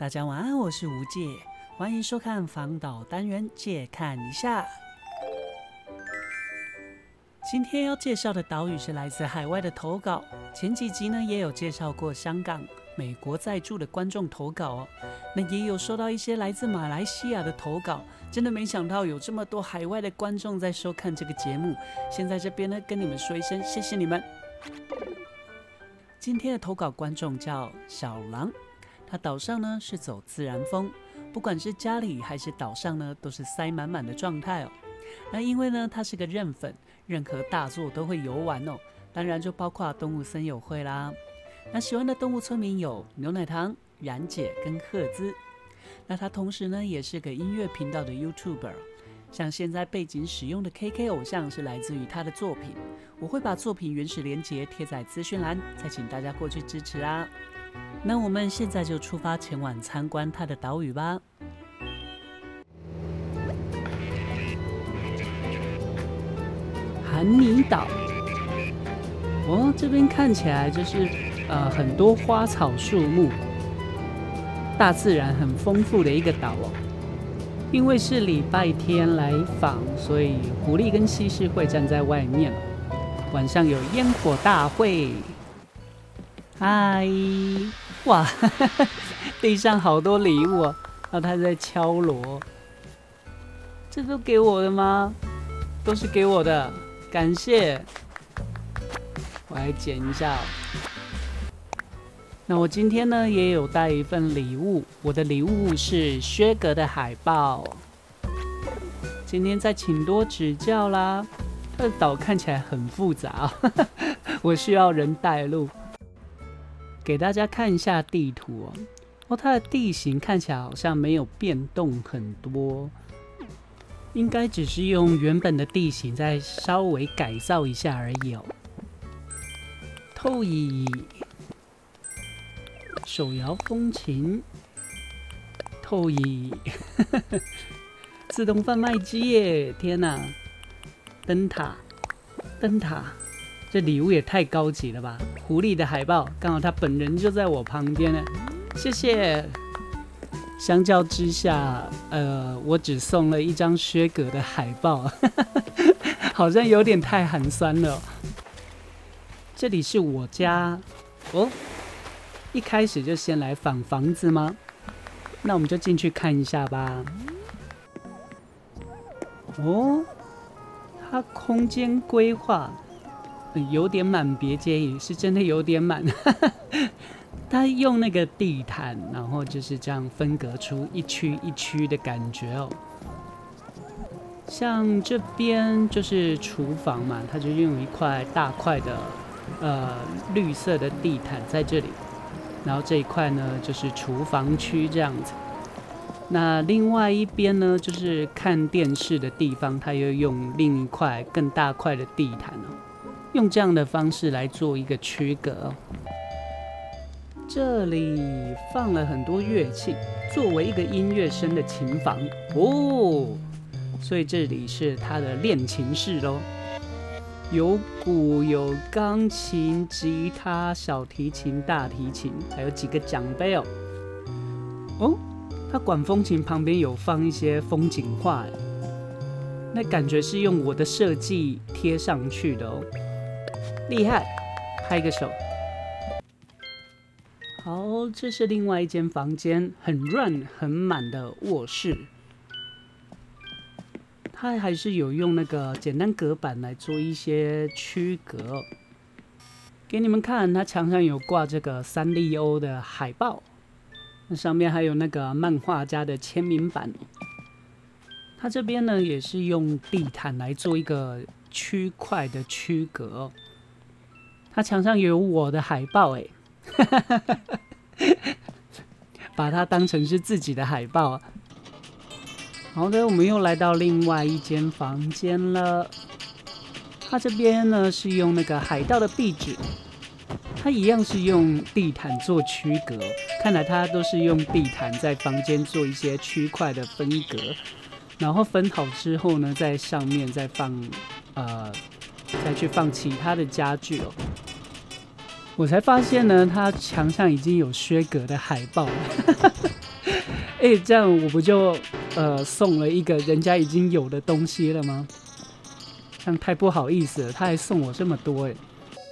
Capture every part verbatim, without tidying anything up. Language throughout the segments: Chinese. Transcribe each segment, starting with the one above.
大家晚安，我是吴界，欢迎收看访岛单元借看一下。今天要介绍的岛屿是来自海外的投稿，前几集呢也有介绍过香港、美国在住的观众投稿哦，那也有收到一些来自马来西亚的投稿，真的没想到有这么多海外的观众在收看这个节目，先在这边呢跟你们说一声谢谢你们。今天的投稿观众叫小狼，他岛上呢是走自然风，不管是家里还是岛上呢都是塞满满的状态哦。那因为呢他是个认粉，任何大作都会游玩哦，当然就包括动物森友会啦。那喜欢的动物村民有牛奶糖、冉姐跟赫兹。那他同时呢也是个音乐频道的 YouTuber， 像现在背景使用的 K K 偶像是来自于他的作品，我会把作品原始连结贴在资讯栏，再请大家过去支持啊。那我们现在就出发前往参观他的岛屿吧。韩尼岛，哦，这边看起来就是呃很多花草树木，大自然很丰富的一个岛哦。因为是礼拜天来访，所以狐狸跟西施会站在外面，晚上有烟火大会。嗨，哇，地上好多礼物哦，然后他在敲锣，这都给我的吗？都是给我的，感谢。我来捡一下哦。那我今天呢也有带一份礼物，我的礼物是薛格的海报。今天再请多指教啦，它的岛看起来很复杂哦，我需要人带路。给大家看一下地图哦，哦，它的地形看起来好像没有变动很多，应该只是用原本的地形再稍微改造一下而已哦。透椅。手摇风琴，透椅，自动贩卖机耶！天哪，灯塔，灯塔，这礼物也太高级了吧！狐狸的海报，刚好他本人就在我旁边呢，谢谢。相较之下，呃，我只送了一张薛格的海报，好像有点太寒酸了。这里是我家，哦。一开始就先来访房子吗？那我们就进去看一下吧。哦，它空间规划有点满，别介意，是真的有点满。它用那个地毯，然后就是这样分隔出一区一区的感觉哦。像这边就是厨房嘛，它就用一块大块的呃绿色的地毯在这里。然后这一块呢就是厨房区这样子，那另外一边呢就是看电视的地方，它又用另一块更大块的地毯哦，用这样的方式来做一个区隔哦。这里放了很多乐器，作为一个音乐生的琴房哦，所以这里是他的练琴室咯。有鼓、有钢琴、吉他、小提琴、大提琴，还有几个奖杯哦。哦，它管风琴旁边有放一些风景画，那感觉是用我的设计贴上去的哦，厉害！拍个手。好，这是另外一间房间，很乱、很满的卧室。它还是有用那个简单隔板来做一些区隔哦。给你们看，它墙上有挂这个三丽鸥的海报，那上面还有那个漫画家的签名版。它这边呢也是用地毯来做一个区块的区隔哦。它墙上有我的海报哎，把它当成是自己的海报。好的，我们又来到另外一间房间了。它这边呢是用那个海盗的壁纸，它一样是用地毯做区隔。看来它都是用地毯在房间做一些区块的分隔，然后分好之后呢，在上面再放呃，再去放其他的家具哦。我才发现呢，它墙上已经有薛格的海报了。 哎、欸，这样我不就呃送了一个人家已经有的东西了吗？这样太不好意思了，他还送我这么多哎。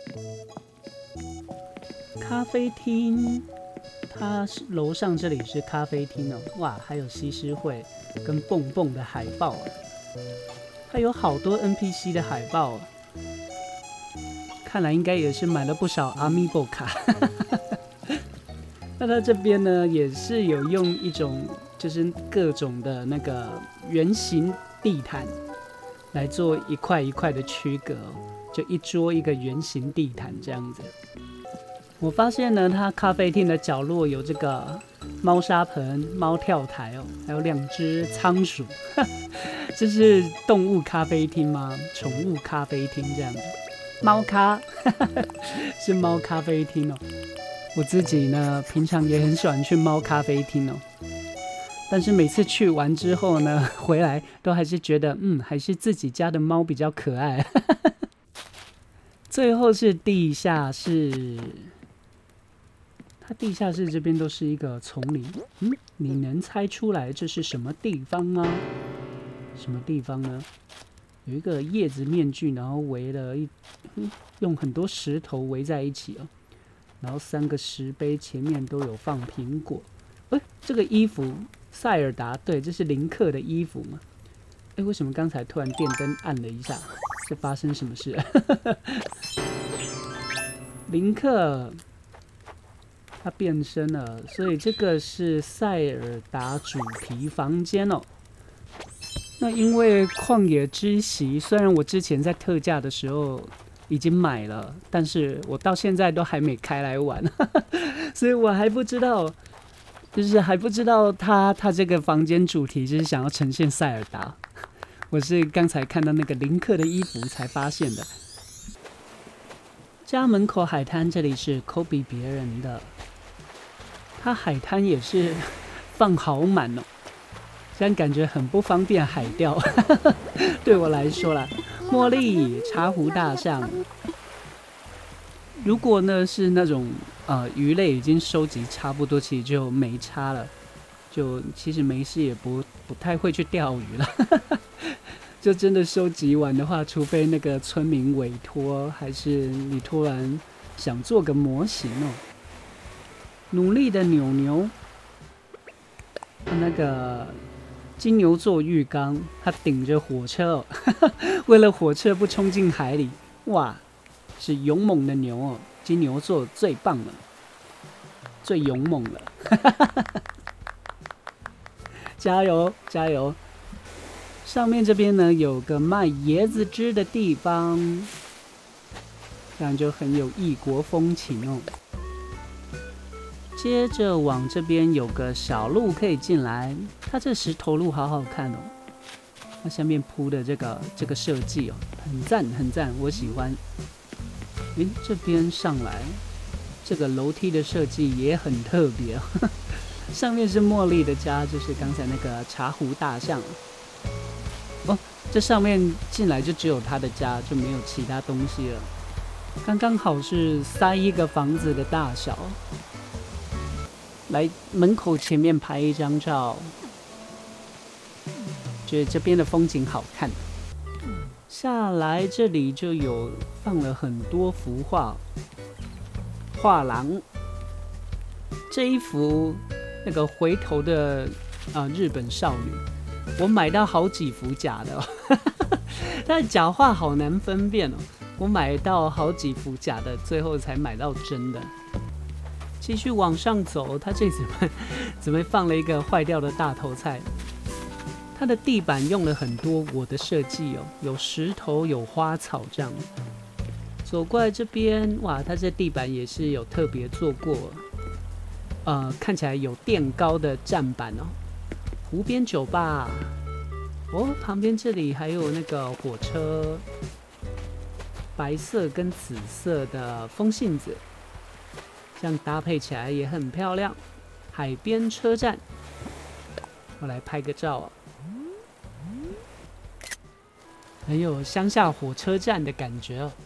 咖啡厅，它楼上这里是咖啡厅哦，哇，还有西施会跟蹦蹦的海报啊，它有好多 N P C 的海报啊，看来应该也是买了不少 Amiibo 卡。那它这边呢，也是有用一种就是各种的那个圆形地毯来做一块一块的区隔，就一桌一个圆形地毯这样子。我发现呢，它咖啡厅的角落有这个猫砂盆、猫跳台哦，还有两只仓鼠。这是动物咖啡厅吗？宠物咖啡厅这样子，猫咖是猫咖啡厅哦。我自己呢，平常也很喜欢去猫咖啡厅哦，但是每次去完之后呢，回来都还是觉得，嗯，还是自己家的猫比较可爱。最后是地下室。它地下室这边都是一个丛林，嗯，你能猜出来这是什么地方吗？什么地方呢？有一个叶子面具，然后围了一，嗯、用很多石头围在一起哦，然后三个石碑前面都有放苹果。哎、欸，这个衣服塞尔达，对，这是林克的衣服嘛？哎、欸，为什么刚才突然电灯暗了一下？是发生什么事？林克。它变身了，所以这个是塞尔达主题房间哦。那因为旷野之息，虽然我之前在特价的时候已经买了，但是我到现在都还没开来玩，所以我还不知道，就是还不知道它它这个房间主题就是想要呈现塞尔达。我是刚才看到那个林克的衣服才发现的。家门口海滩这里是 copy 别人的。它海滩也是放好满哦，这样感觉很不方便海钓。对我来说啦，茉莉、茶壶大象。如果呢是那种呃鱼类已经收集差不多，其实就没差了，就其实没事也不不太会去钓鱼了。就真的收集完的话，除非那个村民委托，还是你突然想做个模型哦。努力的牛牛，那个金牛座浴缸，它顶着火车哦，为了火车不冲进海里，哇，是勇猛的牛哦，金牛座最棒了，最勇猛了，加油加油！上面这边呢有个卖椰子汁的地方，这样就很有异国风情哦。接着往这边有个小路可以进来，它这石头路好好看哦。它下面铺的这个这个设计哦，很赞很赞，我喜欢。诶，这边上来，这个楼梯的设计也很特别。上面是茉莉的家，就是刚才那个茶壶大象。哦，这上面进来就只有他的家，就没有其他东西了。刚刚好是塞一个房子的大小。来门口前面拍一张照，觉得这边的风景好看。下来这里就有放了很多幅画，画廊。这一幅那个回头的啊、呃、日本少女，我买到好几幅假的、哦，它的假画好难分辨哦。我买到好几幅假的，最后才买到真的。继续往上走，它这怎么怎么放了一个坏掉的大头菜？它的地板用了很多我的设计哦，有石头，有花草这样。走过来这边，哇，它这地板也是有特别做过，呃，看起来有垫高的站板哦。湖边酒吧，哦，旁边这里还有那个火车，白色跟紫色的风信子。这样搭配起来也很漂亮。海边车站，我来拍个照、哦，很有乡下火车站的感觉哦。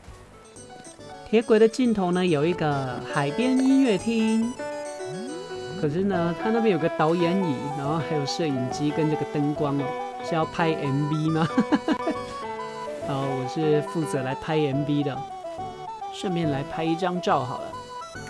铁轨的尽头呢，有一个海边音乐厅， 可是呢，他那边有个导演椅，然后还有摄影机跟这个灯光哦，是要拍 M V 吗？好，我是负责来拍 M V 的，顺便来拍一张照好了。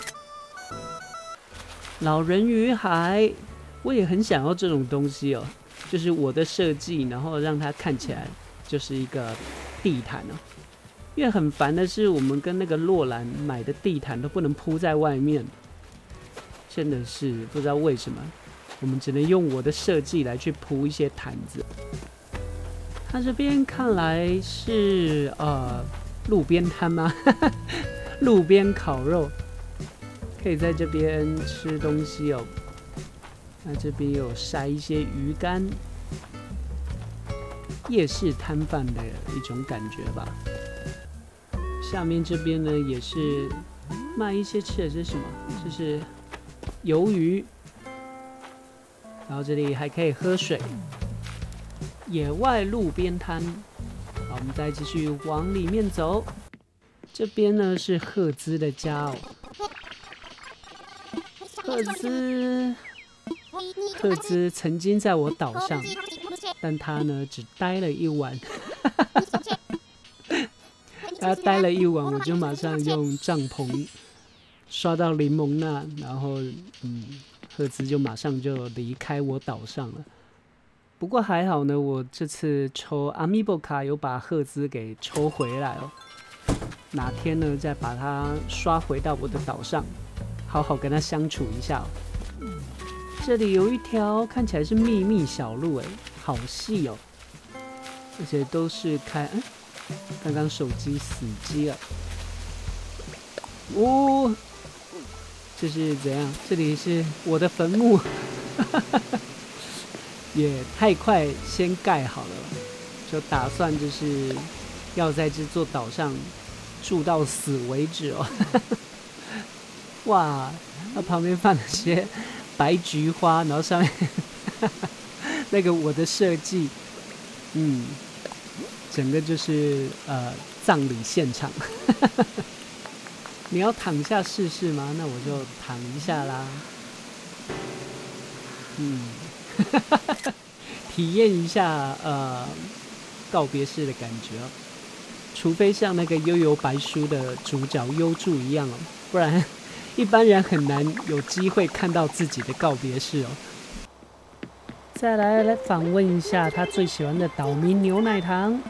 老人与海，我也很想要这种东西哦，就是我的设计，然后让它看起来就是一个地毯哦。因为很烦的是，我们跟那个洛兰买的地毯都不能铺在外面，真的是不知道为什么，我们只能用我的设计来去铺一些毯子。它这边看来是呃路边摊吗？路边烤肉，可以在这边吃东西哦。那这边有晒一些鱼干，夜市摊贩的一种感觉吧。下面这边呢也是卖一些吃的，这是什么？这是鱿鱼。然后这里还可以喝水，野外路边摊。好，我们再继续往里面走。这边呢是赫兹的家哦。赫兹，赫兹曾经在我岛上，但他呢只待了一晚。他待了一晚，我就马上用帐篷刷到柠檬那，然后嗯，赫兹就马上就离开我岛上了。不过还好呢，我这次抽 Amiibo 卡有把赫兹给抽回来哦。哪天呢再把它刷回到我的岛上，好好跟它相处一下哦。这里有一条看起来是秘密小路，哎，好细哦，而且都是开，嗯。刚刚手机死机了，哦，这是怎样？这里是我的坟墓，也太快先盖好了，就打算就是要在这座岛上住到死为止哦。哇，那旁边放了些白菊花，然后上面那个我的设计，嗯。整个就是呃葬礼现场，你要躺下试试吗？那我就躺一下啦。嗯，体验一下呃告别式的感觉哦。除非像那个《幽游白书》的主角幽助一样哦，不然一般人很难有机会看到自己的告别式哦。再来来访问一下他最喜欢的岛民牛奶糖。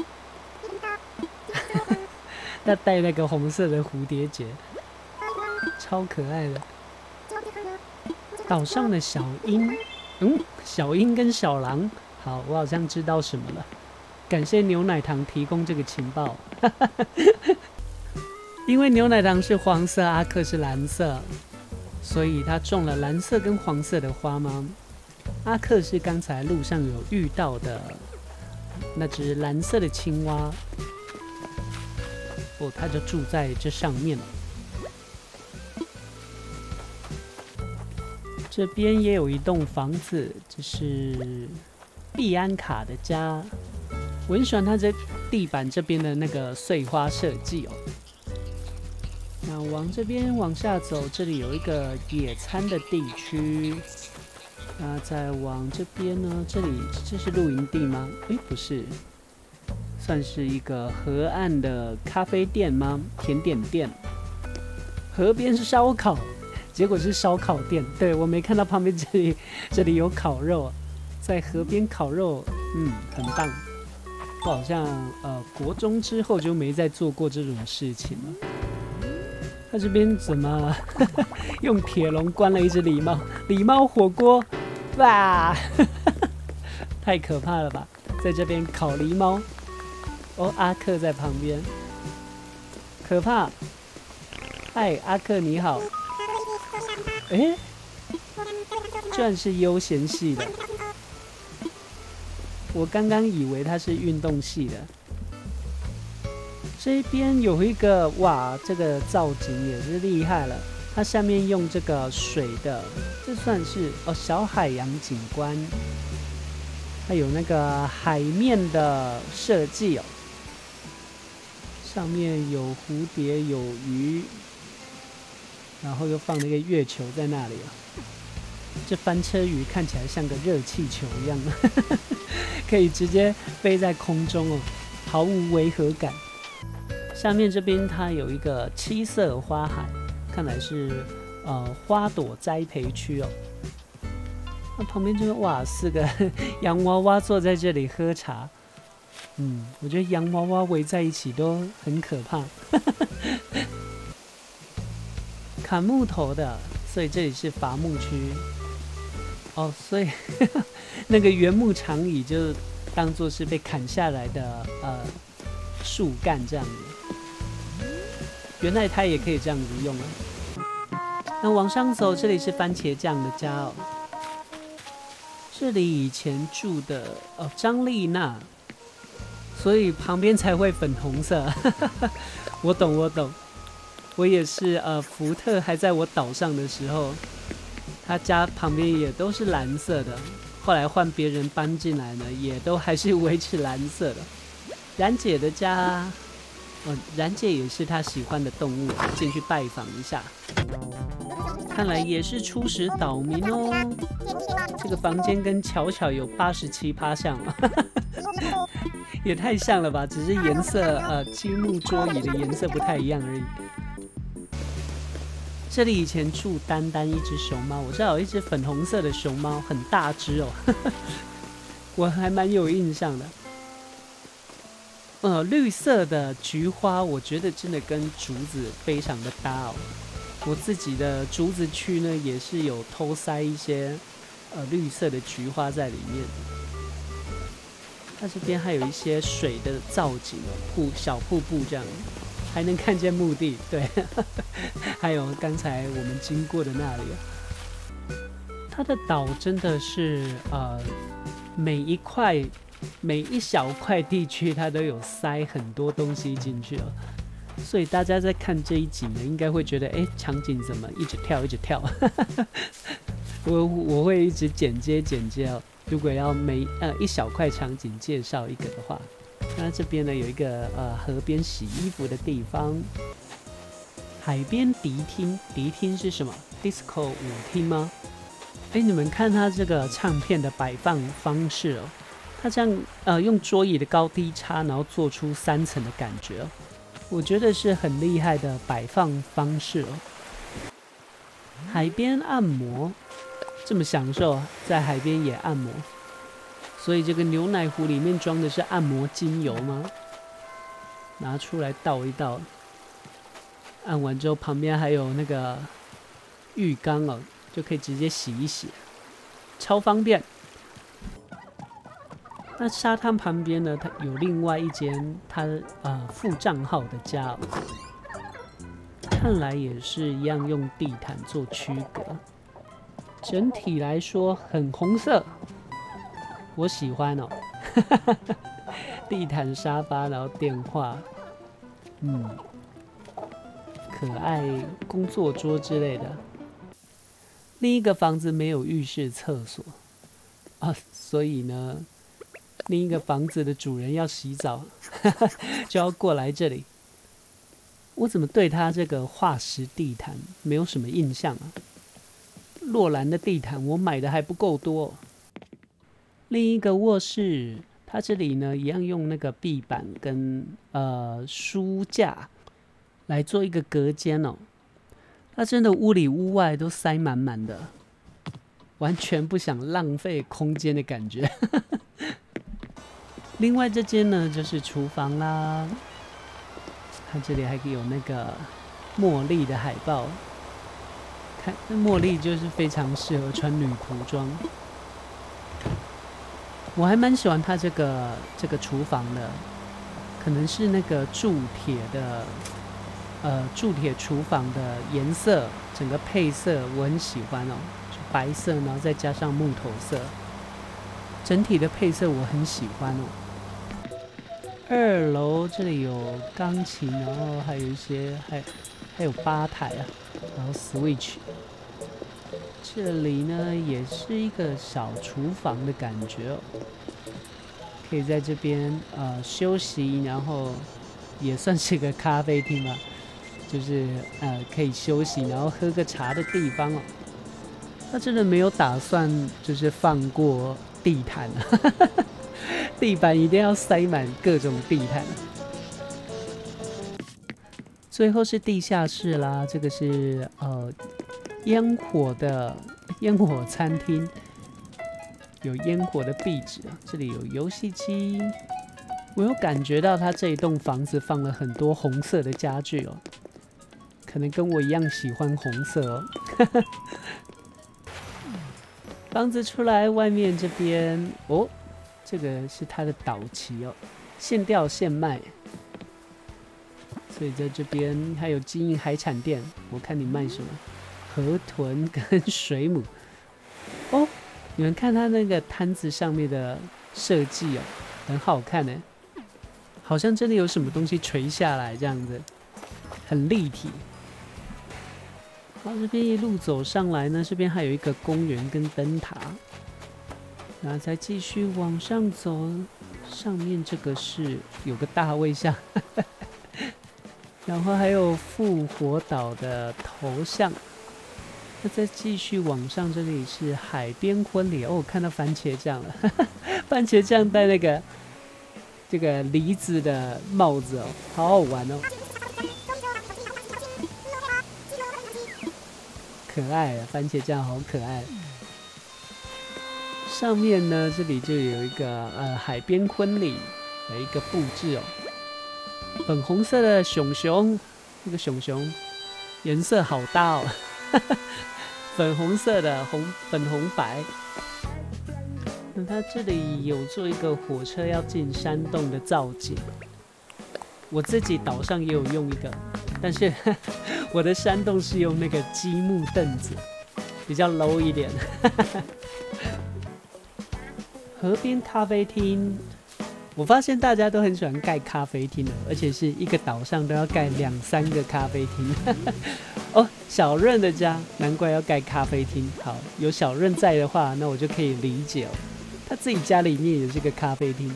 他戴那个红色的蝴蝶结，超可爱的。岛上的小鹰，嗯，小鹰跟小狼，好，我好像知道什么了。感谢牛奶糖提供这个情报。因为牛奶糖是黄色，阿克是蓝色，所以他种了蓝色跟黄色的花吗？阿克是刚才路上有遇到的那只蓝色的青蛙。哦，他就住在这上面了。这边也有一栋房子，这是碧安卡的家。我很喜欢它这地板这边的那个碎花设计哦。那往这边往下走，这里有一个野餐的地区。那再往这边呢？这里这是露营地吗？诶，不是。算是一个河岸的咖啡店吗？甜点店。河边是烧烤，结果是烧烤店。对，我没看到旁边这里，这里有烤肉，在河边烤肉，嗯，很棒。我好像呃国中之后就没再做过这种事情了。他这边怎么用铁笼关了一只狸猫？狸猫火锅，哇，太可怕了吧！在这边烤狸猫。哦，阿克在旁边，可怕！嗨，阿克你好。哎，居然是悠闲系的，我刚刚以为他是运动系的。这边有一个哇，这个造景也是厉害了。它下面用这个水的，这算是哦小海洋景观，它有那个海面的设计哦。上面有蝴蝶，有鱼，然后又放了一个月球在那里啊。 这翻车鱼看起来像个热气球一样，可以直接飞在空中哦，毫无违和感。下面这边它有一个七色花海，看来是呃花朵栽培区哦。那旁边就是哇，四个洋娃娃坐在这里喝茶。嗯，我觉得洋娃娃围在一起都很可怕。砍木头的，所以这里是伐木区。哦，所以那个原木长椅就当做是被砍下来的呃树干这样子。原来它也可以这样子用啊。那往上走，这里是番茄酱的家哦。这里以前住的哦张丽娜，所以旁边才会粉红色。我懂，我懂。我也是呃，福特还在我岛上的时候。他家旁边也都是蓝色的，后来换别人搬进来呢，也都还是维持蓝色的。冉姐的家，哦，冉姐也是她喜欢的动物，进去拜访一下。看来也是初始岛民哦。这个房间跟巧巧有八十七趴像了，也太像了吧？只是颜色，呃，积木桌椅的颜色不太一样而已。这里以前住丹丹一只熊猫，我知道有一只粉红色的熊猫，很大只哦，我还蛮有印象的。呃，绿色的菊花，我觉得真的跟竹子非常的搭哦。我自己的竹子区呢，也是有偷塞一些呃绿色的菊花在里面。它这边还有一些水的造景哦，瀑小瀑布这样。还能看见墓地，对，还有刚才我们经过的那里，它的岛真的是呃，每一块、每一小块地区，它都有塞很多东西进去哦。所以大家在看这一集呢，应该会觉得，哎，场景怎么一直跳，一直跳？我我会一直剪接剪接哦。如果要每呃一小块场景介绍一个的话。那这边呢有一个呃河边洗衣服的地方，海边迪厅，迪厅是什么 ？disco 舞厅吗？哎，你们看它这个唱片的摆放方式哦，它这样呃用桌椅的高低差，然后做出三层的感觉哦，我觉得是很厉害的摆放方式哦。海边按摩，这么享受，在海边也按摩。所以这个牛奶壶里面装的是按摩精油吗？拿出来倒一倒，按完之后旁边还有那个浴缸哦，就可以直接洗一洗，超方便。那沙滩旁边呢，它有另外一间它呃副账号的家哦，看来也是一样用地毯做区隔，整体来说很红色。我喜欢哦，地毯沙发，然后电话，嗯，可爱工作桌之类的。另一个房子没有浴室、厕所啊，所以呢，另一个房子的主人要洗澡，就要过来这里。我怎么对他这个化石地毯没有什么印象啊？洛兰的地毯我买的还不够多哦。另一个卧室，它这里呢一样用那个壁板跟呃书架来做一个隔间哦。它真的屋里屋外都塞满满的，完全不想浪费空间的感觉。另外这间呢就是厨房啦，它这里还有那个茉莉的海报，看茉莉就是非常适合穿女仆装。我还蛮喜欢它这个这个厨房的，可能是那个铸铁的，呃，铸铁厨房的颜色，整个配色我很喜欢哦，就白色，然后再加上木头色，整体的配色我很喜欢哦。二楼这里有钢琴，然后还有一些还还有吧台啊，然后 Switch。这里呢也是一个小厨房的感觉哦，可以在这边呃休息，然后也算是个咖啡厅吧，就是呃可以休息，然后喝个茶的地方哦。 他真的没有打算就是放过地毯啊，地板一定要塞满各种地毯。最后是地下室啦，这个是呃烟火的烟火餐厅，有烟火的壁纸啊，这里有游戏机。我有感觉到它这一栋房子放了很多红色的家具哦，可能跟我一样喜欢红色哦。房子出来，外面这边哦，这个是它的岛旗哦，现钓现卖。所以在这边还有经营海产店，我看你卖什么？河豚跟水母。哦，你们看它那个摊子上面的设计哦，很好看呢，好像真的有什么东西垂下来这样子，很立体。好，这边一路走上来呢，这边还有一个公园跟灯塔，然后再继续往上走，上面这个是有个大卫像，然后还有复活岛的头像。那再继续往上，这里是海边婚礼哦，我看到番茄酱了，番茄酱戴那个这个梨子的帽子哦，好好玩哦。可爱啊，番茄酱好可爱。上面呢，这里就有一个呃海边婚礼的一个布置哦，粉红色的熊熊，这个熊熊颜色好搭哦，粉红色的红粉红白。那它这里有做一个火车要进山洞的造景，我自己岛上也有用一个，但是我的山洞是用那个积木凳子，比较 low 一点。河边咖啡厅，我发现大家都很喜欢盖咖啡厅的，而且是一个岛上都要盖两三个咖啡厅。哦，小润的家难怪要盖咖啡厅。好，有小润在的话，那我就可以理解哦。他自己家里面也是个咖啡厅。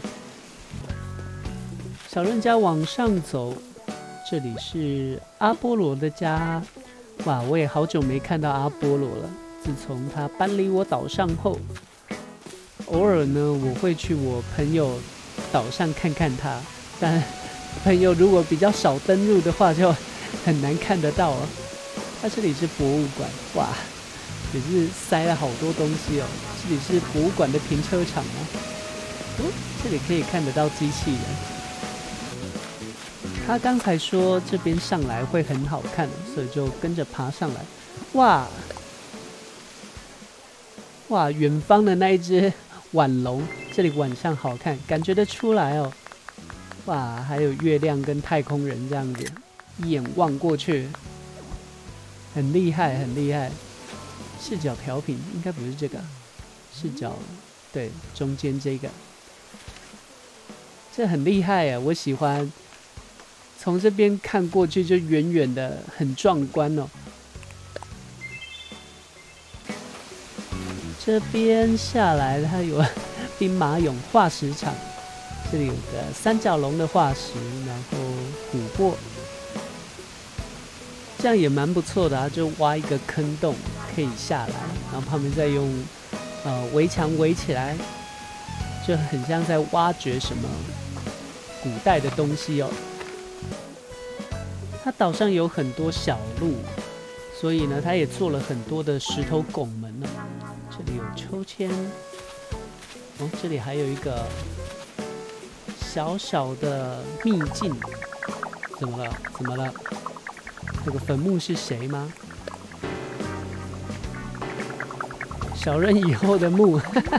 小润家往上走。这里是阿波罗的家，哇！我也好久没看到阿波罗了。自从他搬离我岛上后，偶尔呢，我会去我朋友岛上看看他。但朋友如果比较少登入的话，就很难看得到哦。他这里是博物馆，哇，也是塞了好多东西哦。这里是博物馆的停车场啊，哦，这里可以看得到机器人。他刚才说这边上来会很好看，所以就跟着爬上来。哇哇，远方的那一只晚龙，这里晚上好看，感觉得出来哦。哇，还有月亮跟太空人这样子，一眼望过去，很厉害，很厉害。视角调频应该不是这个，视角对中间这个，这很厉害啊，我喜欢。从这边看过去就远远的很壮观哦。这边下来它有兵马俑化石场，这里有个三角龙的化石，然后琥珀，这样也蛮不错的啊，就挖一个坑洞可以下来，然后旁边再用呃围墙围起来，就很像在挖掘什么古代的东西哦。它岛上有很多小路，所以呢，它也做了很多的石头拱门呢。这里有秋千，哦，这里还有一个小小的秘境。怎么了？怎么了？这个坟墓是谁吗？小人以后的墓，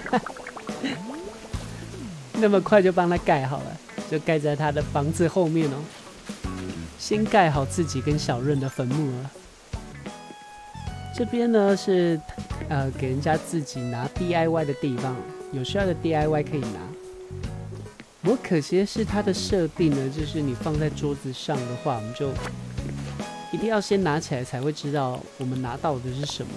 那么快就帮他盖好了，就盖在他的房子后面哦。先盖好自己跟小润的坟墓了。这边呢是呃给人家自己拿 D I Y 的地方，有需要的 D I Y 可以拿。不过可惜的是它的设定呢，就是你放在桌子上的话，我们就一定要先拿起来才会知道我们拿到的是什么。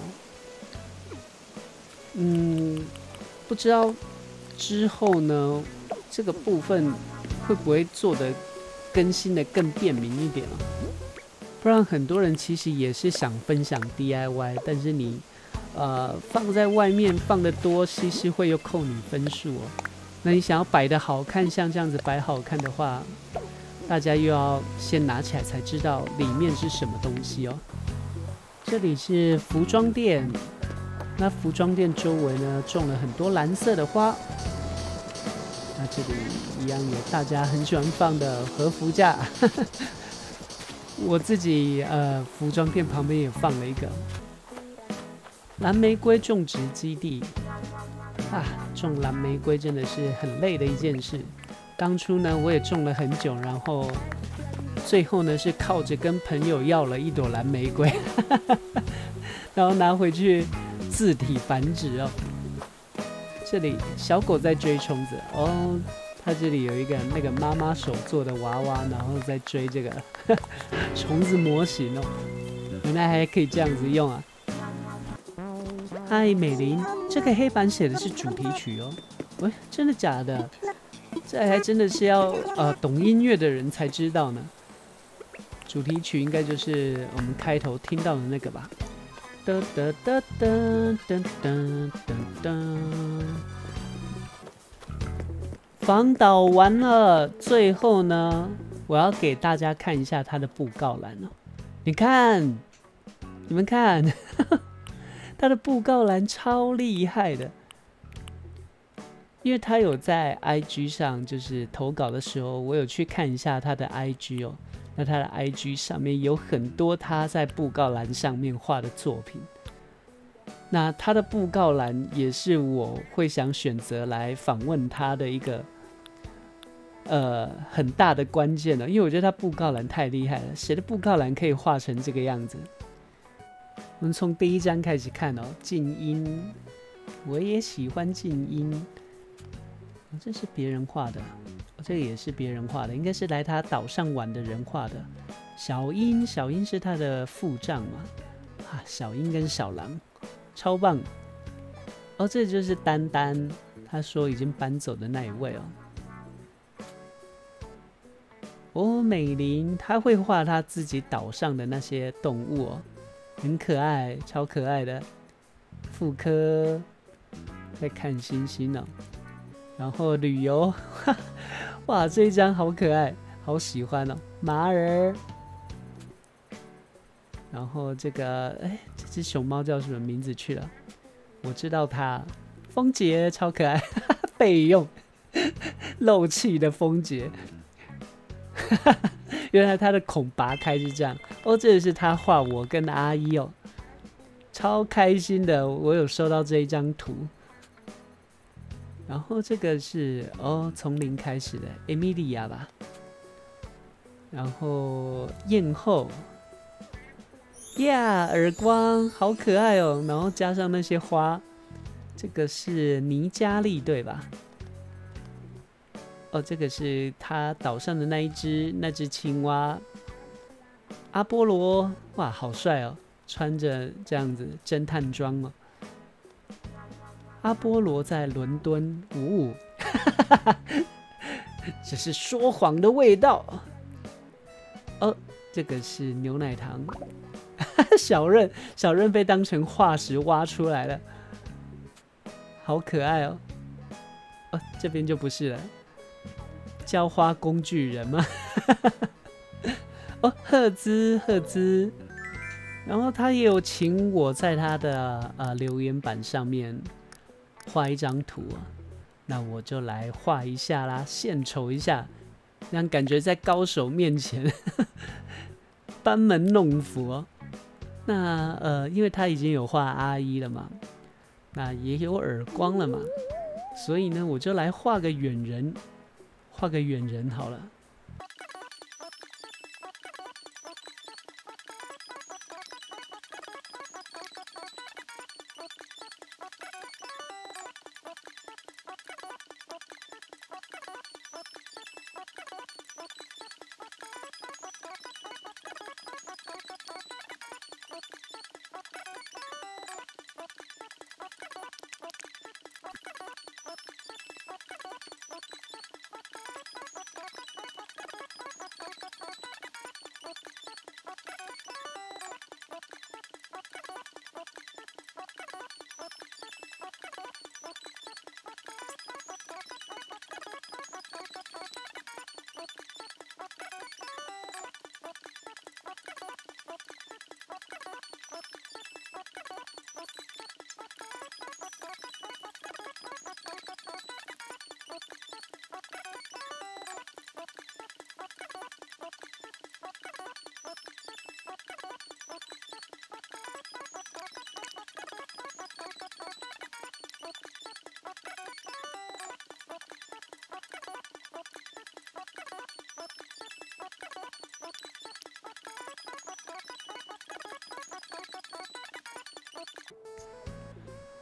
嗯，不知道之后呢这个部分会不会做的更新的更便民一点啊？不然很多人其实也是想分享 D I Y， 但是你呃放在外面放的多，西施会又扣你分数哦。那你想要摆的好看，像这样子摆好看的话，大家又要先拿起来才知道里面是什么东西哦。这里是服装店，那服装店周围呢种了很多蓝色的花。那这里一样有大家很喜欢放的和服架，我自己呃服装店旁边也放了一个蓝玫瑰种植基地。啊，种蓝玫瑰真的是很累的一件事。当初呢，我也种了很久，然后最后呢是靠着跟朋友要了一朵蓝玫瑰，然后拿回去自体繁殖哦。这里小狗在追虫子哦，它这里有一个那个妈妈手做的娃娃，然后在追这个虫子模型哦。原来还可以这样子用啊！嗨，美玲，这个黑板写的是主题曲哦。喂，真的假的？这还真的是要呃懂音乐的人才知道呢。主题曲应该就是我们开头听到的那个吧？哒哒哒哒哒哒哒哒。访导完了，最后呢，我要给大家看一下它的布告栏哦。你看，你们看。他的布告栏超厉害的，因为他有在 I G 上，就是投稿的时候，我有去看一下他的 I G 哦。那他的 I G 上面有很多他在布告栏上面画的作品。那他的布告栏也是我会想选择来访问他的一个呃很大的关键了，因为我觉得他布告栏太厉害了，写的布告栏可以画成这个样子。我们从第一章开始看哦，静音，我也喜欢静音。哦、这是别人画的、哦，这个也是别人画的，应该是来他岛上玩的人画的。小樱，小樱是他的副将嘛？啊，小樱跟小狼，超棒。哦，这就是丹丹，他说已经搬走的那一位哦。哦，美玲，他会画他自己岛上的那些动物哦。很可爱，超可爱的。妇科在看星星哦，然后旅游，哇，这一张好可爱，好喜欢哦。马儿，然后这个，哎，这只熊猫叫什么名字去了？我知道它，风姐超可爱，备用，漏气的风姐。原来他的孔拔开是这样哦，这也是他画我跟阿姨哦，超开心的。我有收到这一张图，然后这个是哦从零开始的 Emilia 吧，然后艳后，呀、yeah, 耳光好可爱哦，然后加上那些花，这个是尼加利对吧？哦，这个是他岛上的那一只那只青蛙，阿波罗，哇，好帅哦，穿着这样子侦探装哦。阿波罗在伦敦，呜、哦，这是说谎的味道。哦，这个是牛奶糖，小任，小任被当成化石挖出来了，好可爱哦。哦，这边就不是了。浇花工具人吗？哦，赫兹，赫兹，然后他也有请我在他的呃留言板上面画一张图啊，那我就来画一下啦，献丑一下，让感觉在高手面前班门弄斧哦。那呃，因为他已经有画阿姨了嘛，那也有耳光了嘛，所以呢，我就来画个远人。画个远人好了。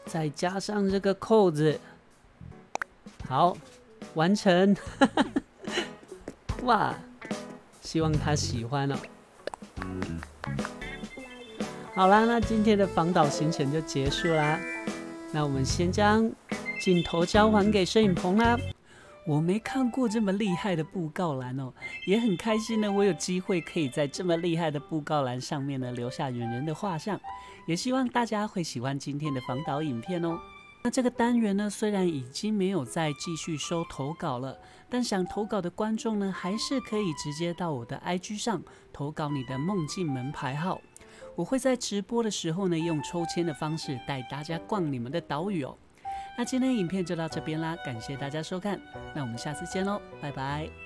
再加上这个扣子，好，完成。哇，希望他喜欢哦。好啦，那今天的访岛行程就结束啦。那我们先将镜头交还给摄影棚啦。我没看过这么厉害的布告栏哦，也很开心呢，我有机会可以在这么厉害的布告栏上面呢留下远人的画像，也希望大家会喜欢今天的访岛影片哦。那这个单元呢，虽然已经没有再继续收投稿了，但想投稿的观众呢，还是可以直接到我的 I G 上投稿你的梦境门牌号，我会在直播的时候呢，用抽签的方式带大家逛你们的岛屿哦。那今天的影片就到这边啦，感谢大家收看，那我们下次见喽，拜拜。